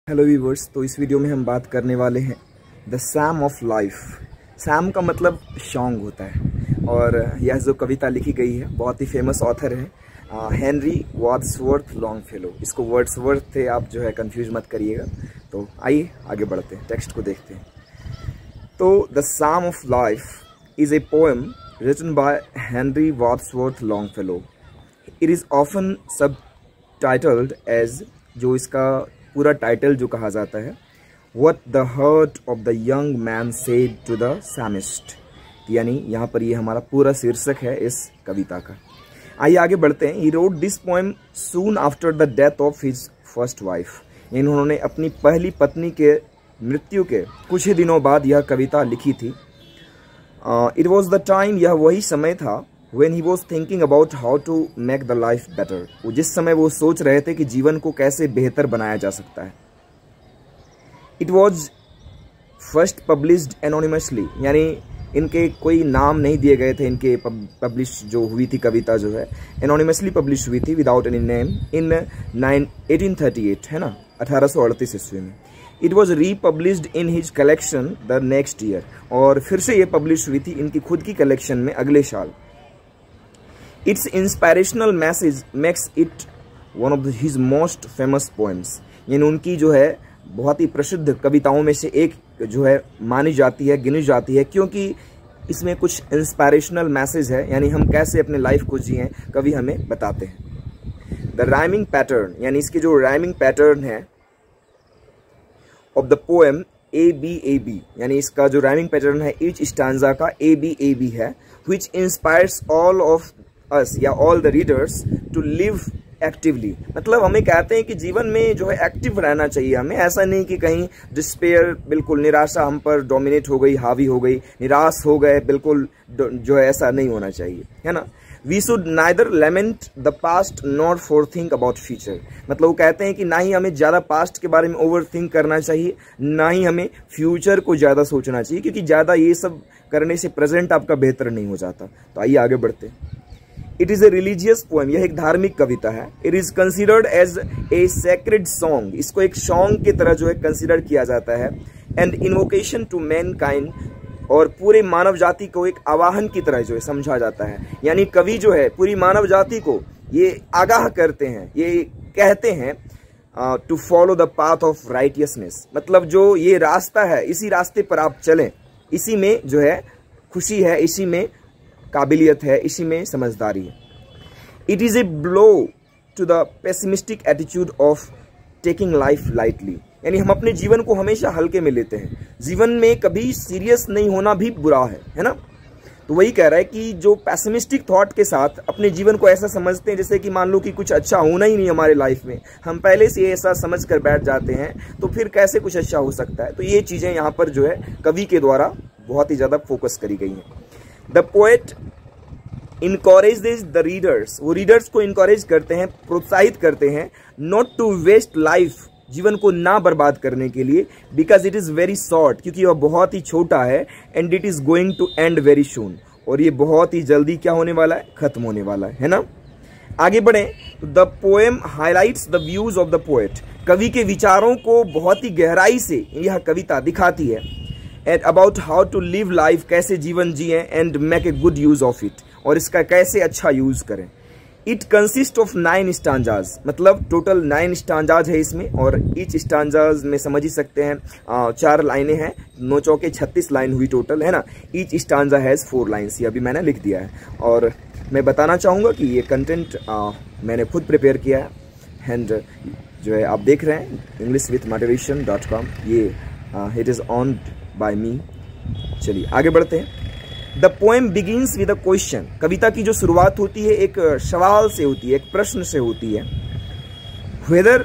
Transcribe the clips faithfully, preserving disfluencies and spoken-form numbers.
Hello viewers, तो इस video में हम बात करने वाले हैं the psalm of life. Psalm का मतलब सॉन्ग होता है और यह जो कविता लिखी गई है बहुत ही फेमस ऑथर है हेनरी वाड्सवर्थ लॉन्गफेलो। इसको वर्ड्सवर्थ थे, आप जो है कंफ्यूज मत करिएगा। तो आइए आगे बढ़ते हैं, टेक्स्ट को देखते हैं। तो the psalm of life is a poem written by Henry Wadsworth Longfellow. It is often subtitled as, जो इसका पूरा टाइटल जो कहा जाता है, what the heart of the young man said to the psalmist. यानी यहाँ पर ये हमारा पूरा शीर्षक है इस कविता का। आइए आगे बढ़ते हैं। He wrote this poem soon after the death of his first wife. इन्होंने अपनी पहली पत्नी के मृत्यु के कुछ ही दिनों बाद यह कविता लिखी थी। इट वॉज द टाइम, यह वही समय था When he was thinking about how to make the life better, वो जिस समय वो सोच रहे थे कि जीवन को कैसे बेहतर बनाया जा सकता है। It was first published anonymously, यानी इनके कोई नाम नहीं दिए गए थे। इनके पब्लिश जो हुई थी कविता जो है एनोनिमसली पब्लिश हुई थी without any name in eighteen thirty eight, है ना, अठारह सौ अड़तीस ईस्वी में। It was republished in his collection the next year, और फिर से ये पब्लिश हुई थी इनकी खुद की कलेक्शन में अगले साल। Its inspirational message makes it one of his most famous poems। यानी उनकी जो है बहुत ही प्रसिद्ध कविताओं में से एक जो है मानी जाती है, गिनी जाती है, क्योंकि इसमें कुछ इंस्पायरेशनल मैसेज है, यानी हम कैसे अपने लाइफ को जिएं कवि हमें बताते हैं। द राइमिंग पैटर्न, यानी इसके जो राइमिंग पैटर्न है of the poem A B A B, यानी इसका जो राइमिंग पैटर्न है ईच स्टांजा का ए बी ए बी है, which inspires all of us या all the readers to live actively. मतलब हमें कहते हैं कि जीवन में जो है एक्टिव रहना चाहिए हमें। ऐसा नहीं कि कहीं डिस्पेयर, बिल्कुल निराशा हम पर डोमिनेट हो गई, हावी हो गई, निराश हो गए, बिल्कुल जो है ऐसा नहीं होना चाहिए, है ना। We should neither lament the past not for think about future. मतलब वो कहते हैं कि ना ही हमें ज़्यादा पास्ट के बारे में ओवर थिंक करना चाहिए, ना ही हमें फ्यूचर को ज़्यादा सोचना चाहिए, क्योंकि ज़्यादा ये सब करने से प्रेजेंट आपका बेहतर नहीं हो जाता। तो आइए आगे बढ़ते हैं। It is a religious poem, यह एक धार्मिक कविता है। It is considered as a sacred song, इसको एक सॉन्ग की तरह जो है कंसिडर किया जाता है। And invocation to mankind, और पूरे मानव जाति को एक आवाहन की तरह जो है समझा जाता है। यानी कवि जो है पूरी मानव जाति को ये आगाह करते हैं, ये कहते हैं to follow the path of righteousness. मतलब जो ये रास्ता है इसी रास्ते पर आप चलें, इसी में जो है खुशी है, इसी में काबिलियत है, इसी में समझदारी है। It is a blow to the pessimistic attitude of taking life lightly, यानी हम अपने जीवन को हमेशा हल्के में लेते हैं। जीवन में कभी सीरियस नहीं होना भी बुरा है, है ना। तो वही कह रहा है कि जो पेसिमिस्टिक थॉट के साथ अपने जीवन को ऐसा समझते हैं जैसे कि मान लो कि कुछ अच्छा होना ही नहीं हमारे लाइफ में, हम पहले से ऐसा समझ कर बैठ जाते हैं, तो फिर कैसे कुछ अच्छा हो सकता है। तो ये चीज़ें यहाँ पर जो है कवि के द्वारा बहुत ही ज़्यादा फोकस करी गई हैं। The poet encourages the readers, वो रीडर्स को इनकरेज करते हैं, प्रोत्साहित करते हैं, नॉट टू वेस्ट लाइफ, जीवन को ना बर्बाद करने के लिए, because it is very short, क्योंकि वह बहुत ही छोटा है, and it is going to end very soon, और ये बहुत ही जल्दी क्या होने वाला है, खत्म होने वाला है, है ना। आगे बढ़ें तो the poem highlights the views of the poet, कवि के विचारों को बहुत ही गहराई से यह कविता दिखाती है। And about how to live life, कैसे जीवन जिए, and make a good use of it, और इसका कैसे अच्छा यूज करें। It consist of nine stanzas, मतलब टोटल नाइन स्टांजाज है इसमें, और ईच स्टांजाज में समझ ही सकते हैं आ, चार लाइनें हैं, नौ चौके छत्तीस लाइन हुई टोटल, है ना। Each stanza has four lines, ये अभी मैंने लिख दिया है। और मैं बताना चाहूँगा कि ये कंटेंट मैंने खुद प्रिपेयर किया है, एंड जो है आप देख रहे हैं English with motivation dot com, ये it is owned by me. चलिए आगे बढ़ते हैं। The poem begins with a question, कविता की जो शुरुआत होती है एक सवाल से होती है, एक प्रश्न से होती है। Whether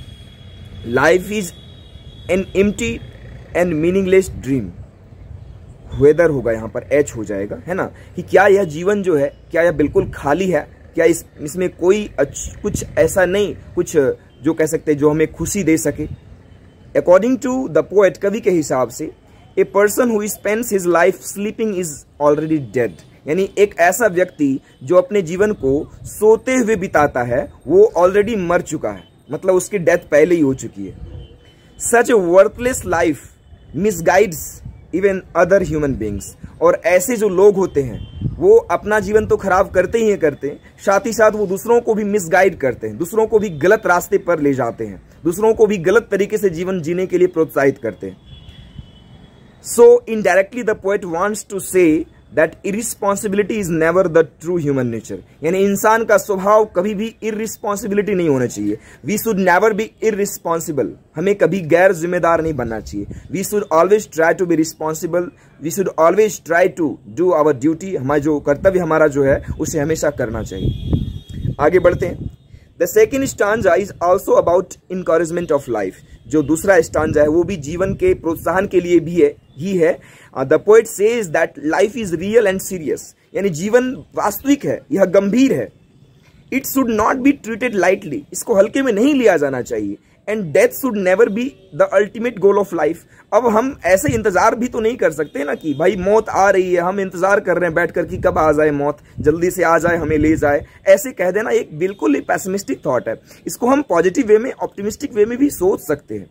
life is an empty and meaningless dream, whether होगा यहाँ पर एच हो जाएगा, है ना, कि क्या यह जीवन जो है क्या यह बिल्कुल खाली है, क्या इस इसमें कोई कुछ ऐसा नहीं, कुछ जो कह सकते हैं जो हमें खुशी दे सके। अकॉर्डिंग टू द पोएट, कवि के हिसाब से, a person who spends his life sleeping is already dead, यानी एक ऐसा व्यक्ति जो अपने जीवन को सोते हुए बिताता है वो ऑलरेडी मर चुका है, मतलब उसकी डेथ पहले ही हो चुकी है। Such a worthless life misguides even other human beings. और ऐसे जो लोग होते हैं वो अपना जीवन तो खराब करते ही करते हैं, साथ ही साथ वो दूसरों को भी मिसगाइड करते हैं, दूसरों को भी गलत रास्ते पर ले जाते हैं, दूसरों को भी गलत तरीके से जीवन जीने के लिए प्रोत्साहित करते हैं। So indirectly the poet wants to say that irresponsibility is never the true human nature. यानी इंसान का स्वभाव कभी भी इरिस्पॉन्सिबिलिटी नहीं होना चाहिए। We should never be irresponsible. हमें कभी गैर जिम्मेदार नहीं बनना चाहिए। We should always try to be responsible. We should always try to do our duty. हमारा जो कर्तव्य हमारा जो है उसे हमेशा करना चाहिए। आगे बढ़ते हैं। The second stanza is also about encouragement of life. जो दूसरा स्टांजा है वो भी जीवन के प्रोत्साहन के लिए भी है ही है। The poet says that life is real and serious. यानी जीवन वास्तविक है, यह गंभीर है। It should not be treated lightly. इसको हल्के में नहीं लिया जाना चाहिए। And death should never be the ultimate goal of life. अब हम ऐसे इंतजार भी तो नहीं कर सकते ना कि भाई मौत आ रही है, हम इंतजार कर रहे हैं बैठकर कि कब आ जाए मौत, जल्दी से आ जाए, हमें ले जाए। ऐसे कह देना एक बिल्कुल ही पैसिमिस्टिक थॉट है। इसको हम पॉजिटिव वे में, ऑप्टिमिस्टिक वे में भी सोच सकते हैं।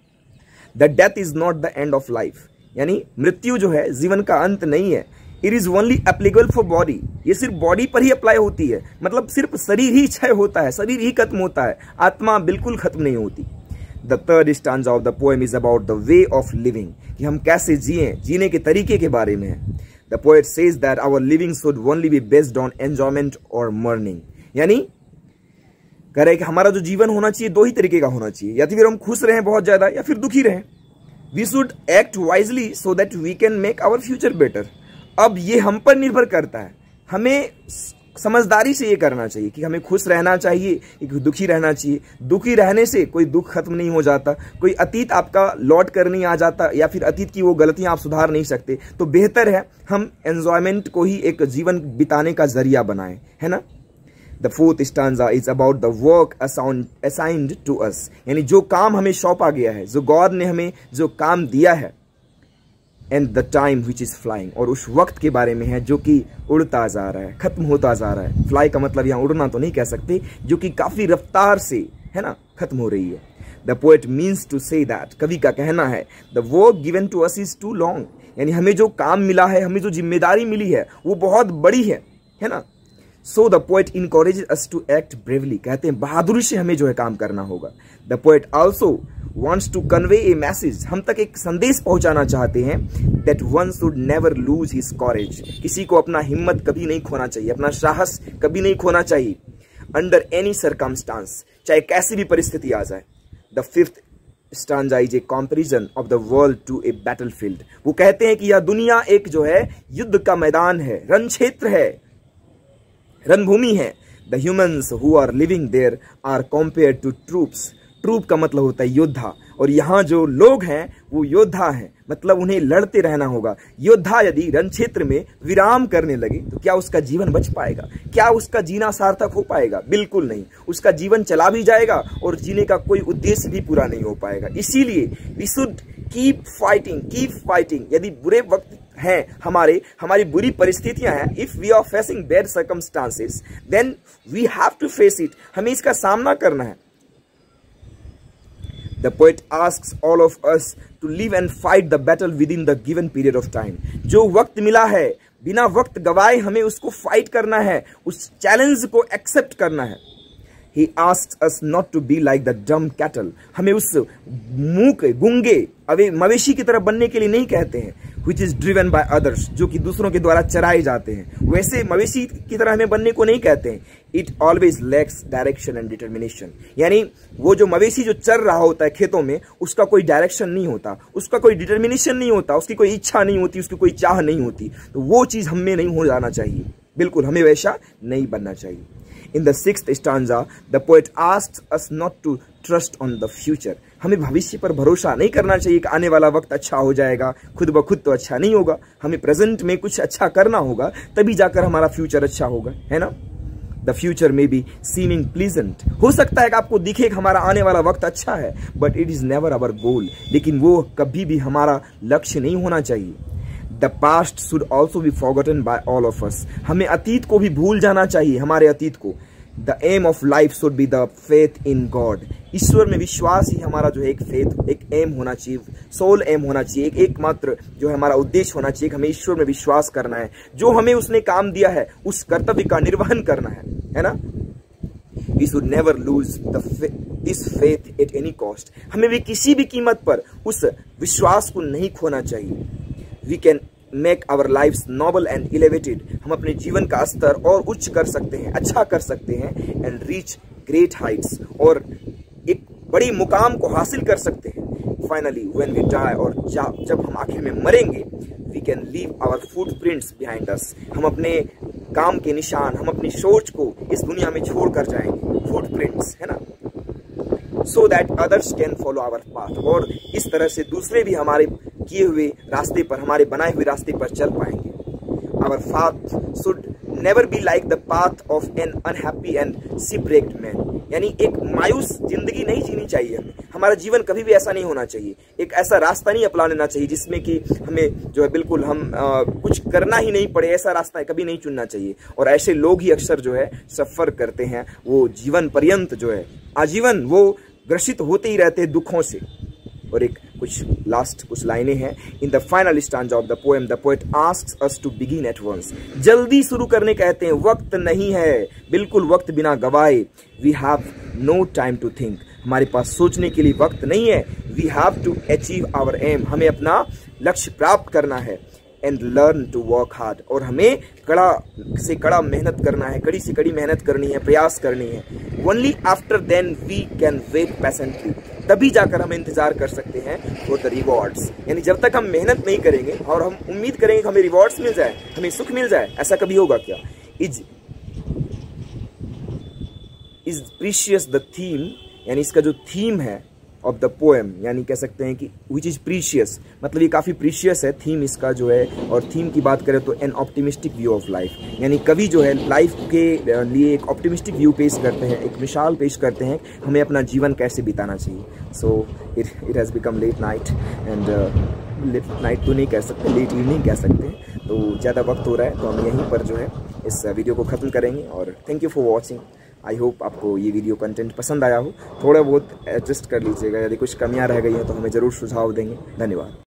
The death is not the end of life. यानी मृत्यु जो है जीवन का अंत नहीं है। It is only applicable for body. ये सिर्फ बॉडी पर ही अप्लाई होती है। मतलब सिर्फ शरीर ही क्षय होता है, शरीर ही खत्म होता है, आत्मा बिल्कुल खत्म नहीं होती। The third stanza of the poem is about the way of living, कि हम कैसे जिए, जीने के तरीके के बारे में है। The poet says that our living should only be based on enjoyment और मर्निंग। यानी कह रहे कि हमारा जो जीवन होना चाहिए दो ही तरीके का होना चाहिए, या तो फिर हम खुश रहें बहुत ज्यादा या फिर दुखी रहें। We should act wisely so that we can make our future better. अब ये हम पर निर्भर करता है। हमें समझदारी से ये करना चाहिए कि हमें खुश रहना चाहिए कि दुखी रहना चाहिए। दुखी रहने से कोई दुख खत्म नहीं हो जाता, कोई अतीत आपका लौट कर नहीं आ जाता, या फिर अतीत की वो गलतियां आप सुधार नहीं सकते। तो बेहतर है हम एंजॉयमेंट को ही एक जीवन बिताने का जरिया बनाएं, है ना। The fourth stanza is about the work assigned to us. यानी जो काम हमें सौंपा गया है, जो गॉड ने हमें जो काम दिया है। And the time which is flying. और उस वक्त के बारे में है जो कि उड़ता जा रहा है, खत्म होता जा रहा है। फ्लाई का मतलब यहाँ उड़ना तो नहीं कह सकते, जो कि काफी रफ्तार से, है ना, खत्म हो रही है। The poet means to say that, कवि का कहना है, the work given to us is too long. यानी हमें जो काम मिला है, हमें जो जिम्मेदारी मिली है वो बहुत बड़ी है, है ना। So the poet encourages us to act bravely. कहते हैं बहादुरी से हमें जो है काम करना होगा। The poet also wants to convey a message। हम तक एक संदेश पहुंचाना चाहते हैं that one should never lose his courage। किसी को अपना हिम्मत कभी नहीं खोना चाहिए, अपना साहस कभी नहीं खोना चाहिए। under any circumstance, चाहे कैसी भी परिस्थिति आ जाए। the fifth stanza is a comparison of the world to a battlefield। वो कहते हैं कि यह दुनिया एक जो है युद्ध का मैदान है, रण क्षेत्र है, रणभूमि है। the humans who are living there are compared to troops। Troop का मतलब होता है योद्धा, और यहाँ जो लोग हैं वो योद्धा हैं, मतलब उन्हें लड़ते रहना होगा। योद्धा यदि रण क्षेत्र में विराम करने लगे तो क्या उसका जीवन बच पाएगा? क्या उसका जीना सार्थक हो पाएगा? बिल्कुल नहीं। उसका जीवन चला भी जाएगा और जीने का कोई उद्देश्य भी पूरा नहीं हो पाएगा। इसीलिए we should keep fighting, keep fighting. यदि बुरे वक्त हैं हमारे, हमारी बुरी परिस्थितियां हैं, if we are facing bad circumstances, then we have to face it. हमें इसका सामना करना है। The poet asks all of us to live and fight the battle within the given period of time। जो वक्त मिला है, बिना वक्त गवाए हमें उसको फाइट करना है, उस चैलेंज को एक्सेप्ट करना है। He asks us not to be like the dumb cattle। हमें उस मूक, गूंगे अवे मवेशी की तरह बनने के लिए नहीं कहते हैं, which is driven by others, जो कि दूसरों के द्वारा चराए जाते हैं। वैसे मवेशी की तरह हमें बनने को नहीं कहते हैं। It always lacks direction and determination। यानी वो जो मवेशी जो चर रहा होता है खेतों में, उसका कोई डायरेक्शन नहीं होता, उसका कोई डिटर्मिनेशन नहीं होता, उसकी कोई इच्छा नहीं होती, उसकी कोई चाह नहीं होती। तो वो चीज हमें नहीं हो जाना चाहिए, बिल्कुल हमें वैसा नहीं बनना चाहिए। In the sixth stanza, the poet asks us not to trust on the future। हमें भविष्य पर भरोसा नहीं करना चाहिए कि आने वाला वक्त अच्छा हो जाएगा। खुद ब खुद तो अच्छा नहीं होगा, हमें प्रेजेंट में कुछ अच्छा करना होगा, तभी जाकर हमारा फ्यूचर अच्छा होगा, है ना। The future may be seeming pleasant। हो सकता है कि आपको दिखे कि हमारा आने वाला वक्त अच्छा है, but it is never our goal। लेकिन वो कभी भी हमारा लक्ष्य नहीं होना चाहिए। The past should also be forgotten by all of us। हमें अतीत को भी भूल जाना चाहिए, हमारे अतीत को। The aim of life should be the faith in God। ईश्वर में विश्वास ही हमारा जो है एक फेथ, एक एम होना चाहिए, सोल एम होना चाहिए, एक एकमात्र जो है हमारा उद्देश्य होना चाहिए कि हमें ईश्वर में विश्वास करना है, जो हमें उसने काम दिया है उस कर्तव्य का निर्वहन करना है, है ना। We should never lose the this faith at any cost. हमें भी किसी भी कीमत पर उस विश्वास को नहीं खोना चाहिए। We can make our lives noble and elevated. हम अपने जीवन का स्तर और उच्च कर सकते हैं, अच्छा कर सकते हैं, and reach great heights, और एक बड़ी मुकाम को हासिल कर सकते हैं। Finally, when we die, और जब हम आखिर में मरेंगे, we can leave our footprints behind us. हम अपने काम के निशान, हम अपनी सोच को इस दुनिया में छोड़ कर जाएंगे, फुटप्रिंट्स, है ना, so that others can follow our path, और इस तरह से दूसरे भी हमारे किए हुए रास्ते पर, हमारे बनाए हुए रास्ते पर चल पाएंगे। Our path should never be like the path of an unhappy and shipwrecked man. यानी एक मायूस जिंदगी नहीं जीनी चाहिए हमें, हमारा जीवन कभी भी ऐसा नहीं होना चाहिए, एक ऐसा रास्ता नहीं अपना लेना चाहिए जिसमें कि हमें जो है बिल्कुल हम आ, कुछ करना ही नहीं पड़े, ऐसा रास्ता कभी नहीं चुनना चाहिए। और ऐसे लोग ही अक्सर जो है सफर करते हैं, वो जीवन पर्यंत जो है आजीवन वो ग्रसित होते ही रहते हैं दुखों से। और एक कुछ लास्ट कुछ लाइनें हैं। In the final stanza of the poem the poet asks us to begin at once. जल्दी शुरू करने कहते हैं, वक्त नहीं है, बिल्कुल वक्त बिना गवाए। We have no time to think, हमारे पास सोचने के लिए वक्त नहीं है। We have to achieve our aim, हमें अपना लक्ष्य प्राप्त करना है। And learn to work hard, और हमें कड़ा से कड़ा मेहनत करना है, कड़ी से कड़ी मेहनत करनी है, प्रयास करनी है। Only after then we can wait patiently, तभी जाकर हम इंतजार कर सकते हैं फॉर द रिवॉर्ड्स। यानी जब तक हम मेहनत नहीं करेंगे और हम उम्मीद करेंगे कि हमें रिवॉर्ड्स मिल जाए, हमें सुख मिल जाए, ऐसा कभी होगा क्या? Is is precious the theme, यानी इसका जो थीम है ऑफ द पोएम, यानी कह सकते हैं कि विच इज प्रीशियस, मतलब ये काफ़ी प्रीशियस है थीम इसका जो है। और थीम की बात करें तो an optimistic view of life, यानी कवि जो है लाइफ के लिए एक ऑप्टिमिस्टिक व्यू पेश करते हैं, एक मिसाल पेश करते हैं हमें अपना जीवन कैसे बिताना चाहिए। So it it has become late night, and late night तो नहीं कह सकते, लेट इवनिंग कह सकते हैं, तो ज़्यादा वक्त हो रहा है, तो हम यहीं पर जो है इस वीडियो को ख़त्म करेंगे। और thank you for watching. I hope आपको ये वीडियो कंटेंट पसंद आया हो। थोड़ा बहुत एडजस्ट कर लीजिएगा, यदि कुछ कमियां रह गई हैं तो हमें ज़रूर सुझाव देंगे। धन्यवाद।